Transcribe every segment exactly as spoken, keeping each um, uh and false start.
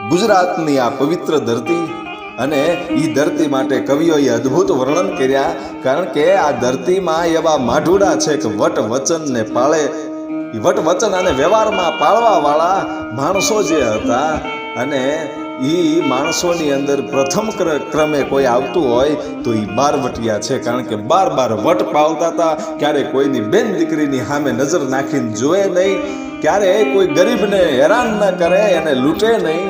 ગુજરાતની આ પવિત્ર ધરતી અને એ ધરતી માટે કવિઓએ અદ્ભુત વર્ણન કર્યા, કારણ કે આ ધરતીમાં એવા માઢુડા છે કે વટ વચનને પાળે, વટ વચન અને વ્યવહારમાં પાળવા વાળા માણસો જે હતા, અને એ માણસોની અંદર પ્રથમ ક્રમે કોઈ આવતું હોય તો એ બારવટિયા છે. કારણ કે બાર બાર વટ પાળતા હતા, ક્યારે કોઈની બેન દીકરીની સામે નજર નાખીને જોવે નહીં, ક્યારે કોઈ ગરીબને હેરાન ન કરે, એને લૂંટે નહીં,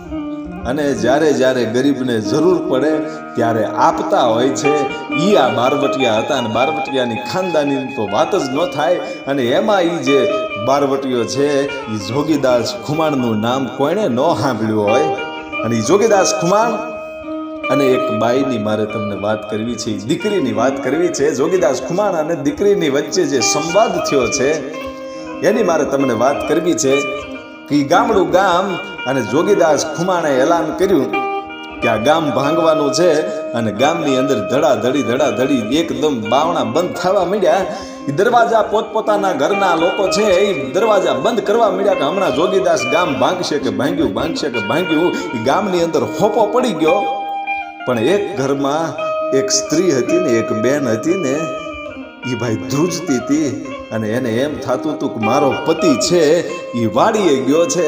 અને જ્યારે જ્યારે ગરીબને જરૂર પડે ત્યારે આપતા હોય છે. એ આ બારવટિયા હતા, અને બારવટિયાની ખાનદાની તો વાત જ ન થાય. અને એમાં એ જે બારવટીયો છે એ જોગીદાસ ખુમાણનું નામ કોઈને ન સાંભળ્યું હોય, અને એ જોગીદાસ ખુમાણ અને એક બાઈની મારે તમને વાત કરવી છે, દીકરીની વાત કરવી છે. જોગીદાસ ખુમાણ અને દીકરીની વચ્ચે જે સંવાદ થયો છે એની મારે તમને વાત કરવી છે. કે ગામડું ગામ અને જોગીદાસ ખુમાણે એલાન કર્યું કે આ ગામ ભાંગવાનું છે, અને ગામની અંદર ધડાધડી ધડાધડી એકદમ બાવણા બંધ થવા માંડ્યા. એ દરવાજા પોતપોતાના ઘરના લોકો છે એ દરવાજા બંધ કરવા માંડ્યા કે હમણાં જોગીદાસ ગામ ભાંગશે કે ભાંગ્યું, ભાંગશે કે ભાંગ્યું. એ ગામની અંદર હોપો પડી ગયો. પણ એક ઘરમાં એક સ્ત્રી હતી ને એક બેન હતી ને, એ ભાઈ ધ્રુજતી હતી, અને એને એમ થતું હતું કે મારો પતિ છે એ વાડીએ ગયો છે,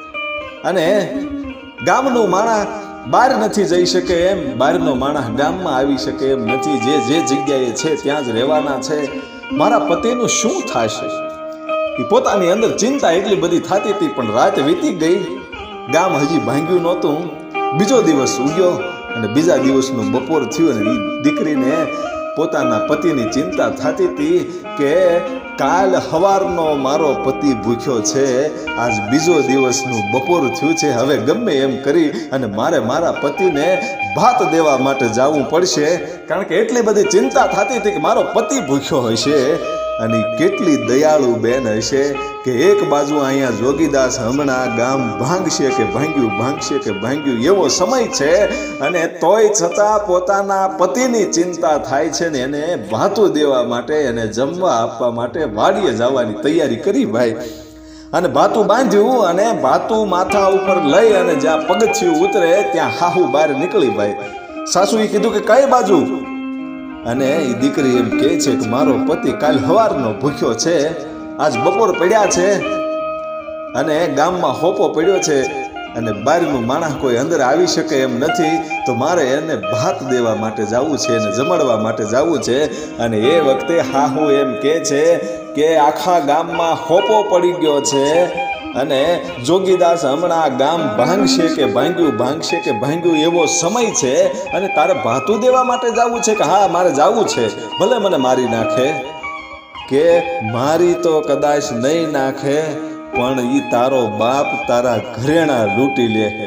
અને ગામનું માણસ બહાર નથી જઈ શકે એમ, બહારનો માણસ ગામમાં આવી શકે એમ નથી, જે જે જગ્યાએ છે ત્યાં જ રહેવાના છે. મારા પતિનું શું થશે? એ પોતાની અંદર ચિંતા એટલી બધી થતી હતી. પણ રાત વીતી ગઈ, ગામ હજી ભાંગ્યું નહોતું. બીજો દિવસ ઉગ્યો અને બીજા દિવસનું બપોર થયું, અને એ દીકરીને પોતાના પતિની ચિંતા થતી હતી કે કાલ સવારનો મારો પતિ ભૂખ્યો છે, આજ બીજો દિવસનું બપોર થયું છે, હવે ગમે એમ કરી અને મારે મારા પતિને ભાત દેવા માટે જવું પડશે. કારણ કે એટલી બધી ચિંતા થતી હતી કે મારો પતિ ભૂખ્યો હશે. અને કેટલી દયાળુ બેન હશે કે એક બાજુ અહીંયા જોગીદાસ હમણાં ગામ ભાંગશે કે ભાંગ્યું, ભાંગશે કે ભાંગ્યું એવો સમય છે, અને તોય છતાં પોતાના પતિની ચિંતા થાય છે ને એને ભાતું દેવા માટે, એને જમવા આપવા માટે વાડીએ જવાની તૈયારી કરી ભાઈ. અને ભાતું બાંધ્યું, અને ભાતું માથા ઉપર લઈ અને જ્યાં પગથિયું ઉતરે ત્યાં હાહુ બહાર નીકળી ભાઈ. સાસુએ કીધું કે કઈ બાજુ? અને એ દીકરી એમ કહે છે કે મારો પતિ કાલ સવારનો ભૂખ્યો છે, આજ બપોર પડ્યા છે, અને ગામમાં હોપો પડ્યો છે, અને બહારનું માણસ કોઈ અંદર આવી શકે એમ નથી, તો મારે એને ભાત દેવા માટે જવું છે, એને જમાડવા માટે જવું છે. અને એ વખતે હાહુ એમ કહે છે કે આખા ગામમાં હોપો પડી ગયો છે, અને જોગીદાસ હમણાં ગામ ભાંગશે કે ભાંગ્યું, ભાંગશે કે ભાંગ્યું એવો સમય છે, અને તારે ભાતું દેવા માટે જવું છે? કે હા મારે જવું છે, ભલે મને મારી નાખે. કે મારી તો કદાચ નહીં નાખે, પણ ઈ તારો બાપ તારા ઘરેણા લૂંટી લે છે.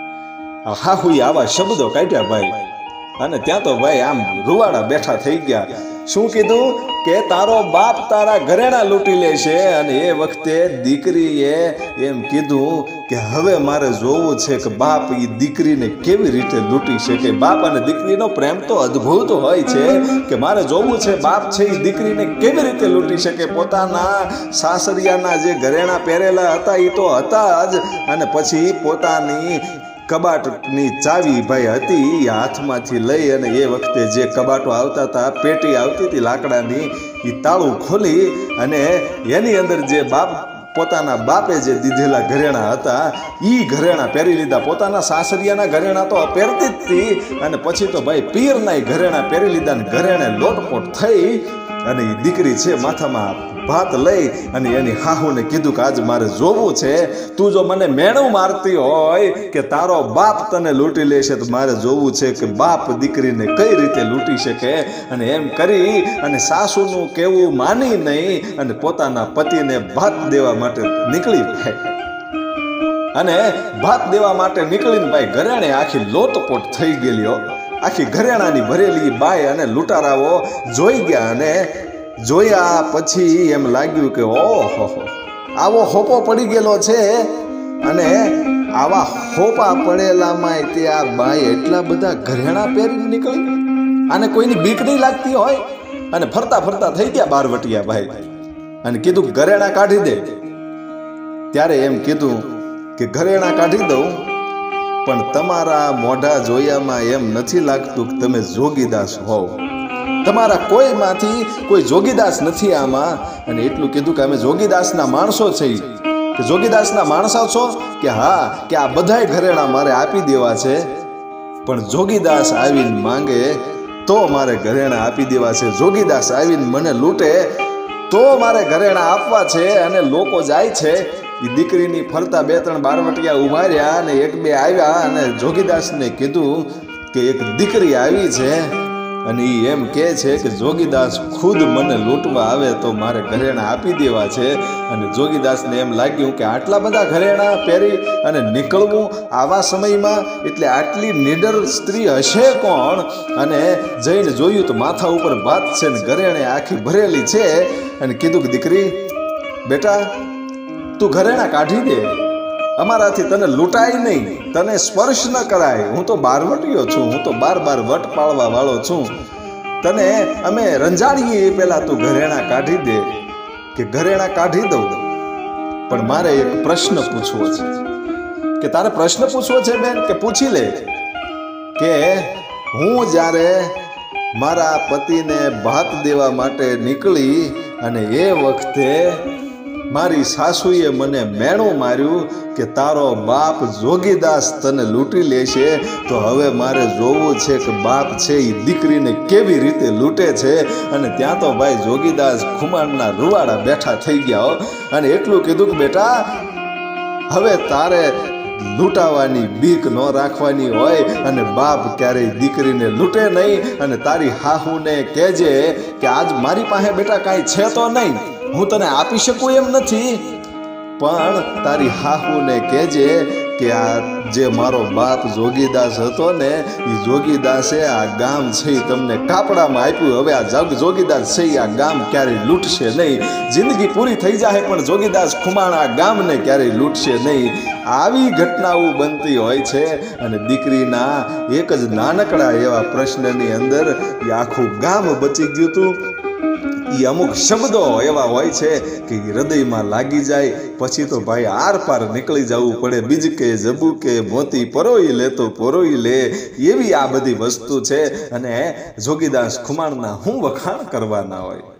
હા હું આવા શબ્દો કાઢ્યા ભાઈ, અને ત્યાં તો ભાઈ આમ રૂવાડા બેઠા થઈ ગયા. શું કીધું કે તારો બાપ તારા ઘરેણા લૂંટી લે છે. અને એ વખતે દીકરીએ એમ કીધું કે હવે મારે જોવું છે કે બાપ એ દીકરીને કેવી રીતે લૂંટી શકે. બાપ અને દીકરીનો પ્રેમ તો અદ્ભુત હોય છે, કે મારે જોવું છે બાપ છે એ દીકરીને કેવી રીતે લૂંટી શકે. પોતાના સાસરિયાના જે ઘરેણા પહેરેલા હતા એ તો હતા જ, અને પછી પોતાની કબાટની ચાવી ભાઈ હતી એ હાથમાંથી લઈ, અને એ વખતે જે કબાટો આવતા હતા, પેટી આવતી હતી લાકડાની, એ તાળું ખોલી અને એની અંદર જે બાપ પોતાના બાપે જે દીધેલા ઘરેણા હતા એ ઘરેણા પહેરી લીધા. પોતાના સાસરિયાના ઘરેણા તો પહેરતી જ હતી, અને પછી તો ભાઈ પિયરના ઘરેણા પહેરી લીધા, ને ઘરેણે લોટપોટ થઈ. અને એ દીકરી છે માથામાં ભાત લઈ અને એની હાહુને કીધું કે આજ મારે જોવું છે, તું જો મને મેણું મારતી હોય કે તારો બાપ તને લૂંટી લેશે, તો મારે જોવું છે કે બાપ દીકરીને કઈ રીતે લૂંટી શકે. અને એમ કરી અને સાસુનું કહેવું માની નહીં અને પોતાના પતિને ભાત દેવા માટે નીકળી ભાઈ. અને ભાત દેવા માટે નીકળીને ભાઈ ઘરેણે આખી લોટપોટ થઈ ગયેલી, આખી ઘરેણાની ભરેલી બાઈ અને લૂંટારાઓ જોઈ ગયા. અને જોયા પછી એમ લાગ્યું કે ઓહો આવો હોપો પડી ગયેલો છે, અને આવા હોપા પડેલામાં તે આ બાઈ એટલા બધા ઘરેણા પહેરીને નીકળી. આને કોઈની બીક નહીં લાગતી હોય. અને ફરતા ફરતા થઈ ગયા બારવટિયા ભાઈ, અને કીધું ઘરેણા કાઢી દે. ત્યારે એમ કીધું કે ઘરેણા કાઢી દઉં, પણ તમારા મોઢા જોયામાં એમ નથી લાગતું કે તમે જોગીદાસ હોવ. તમારા કોઈમાંથી કોઈ જોગીદાસ નથી આમાં. અને એટલું કીધું કે અમે જોગીદાસના માણસો છીએ. કે જોગીદાસના માણસો છો કે હા, કે આ બધાય ઘરેણા મારે આપી દેવા છે, પણ જોગીદાસ આવીને માંગે તો મારે ઘરેણા આપી દેવા છે. જોગીદાસ આવીને મને લૂંટે તો મારે ઘરેણા આપવા છે. અને લોકો જાય છે, એ દીકરીની ફરતા બે ત્રણ બારવટિયા ઉભા રહ્યા અને એક બે આવ્યા અને જોગીદાસને કીધું કે એક દીકરી આવી છે અને એ એમ કહે છે કે જોગીદાસ ખુદ મને લૂંટવા આવે તો મારે ઘરેણા આપી દેવા છે. અને જોગીદાસને એમ લાગ્યું કે આટલા બધા ઘરેણા પહેરી અને નીકળવું આવા સમયમાં, એટલે આટલી નિડર સ્ત્રી હશે કોણ? અને જઈને જોયું તો માથા ઉપર ભાત છે ને ઘરેણે આખી ભરેલી છે. અને કીધું કે દીકરી, બેટા તું ઘરેણા કાઢી દે, અમારાથી તને લૂંટાય નહીં, તને સ્પર્શ ન કરાય. હું તો બારવટીયો છું, હું તો બાર બાર વટ પાળવા વાળો છું, તને અમે રંજાડીએ પેલા તું ઘરેણા કાઢી દે. કે ઘરેણા કાઢી દઉં, પણ મારે એક પ્રશ્ન પૂછવો છે. કે તારે પ્રશ્ન પૂછવો છે બેન? કે પૂછી લે. કે હું જ્યારે મારા પતિને ભાત દેવા માટે નીકળી અને એ વખતે મારી સાસુએ મને મેણું માર્યું કે તારો બાપ જોગીદાસ તને લૂંટી લેશે, તો હવે મારે જોવું છે કે બાપ છે એ દીકરીને કેવી રીતે લૂંટે છે. અને ત્યાં તો ભાઈ જોગીદાસ ખુમાણના રૂવાડા બેઠા થઈ ગયા. અને એટલું કીધું કે બેટા, હવે તારે લૂંટાવાની બીક ન રાખવાની હોય અને બાપ ક્યારેય દીકરીને લૂંટે નહીં. અને તારી હાહુને કહેજે કે આજ મારી પાસે બેટા કાંઈ છે તો નહીં, હું તને આપી શકું એમ નથી, પણ તારી હાહુને કહેજે કે આ જે મારો બાપ જોગીદાસ હતો ને, એ જોગીદાસે આ ગામ છે એ તમને કાપડામાં આપ્યું. હવે આ જગ જોગીદાસ છે આ ગામ ક્યારેય લૂંટશે નહીં. જિંદગી પૂરી થઈ જાય પણ જોગીદાસ ખુમાણ આ ગામને ક્યારેય લૂંટશે નહીં. આવી ઘટનાઓ બનતી હોય છે. અને દીકરીના એક જ નાનકડા એવા પ્રશ્નની અંદર એ આખું ગામ બચી ગયું હતું. એ અમુક શબ્દો એવા હોય છે કે હૃદયમાં લાગી જાય, પછી તો ભાઈ આર પાર નીકળી જવું પડે. બીજ કે જબુ કે મોતી પરોઈ લે તો પરોઈ લે, એવી આ બધી વસ્તુ છે. અને જોગીદાસ ખુમાણના હું વખાણ કરવાના હોય.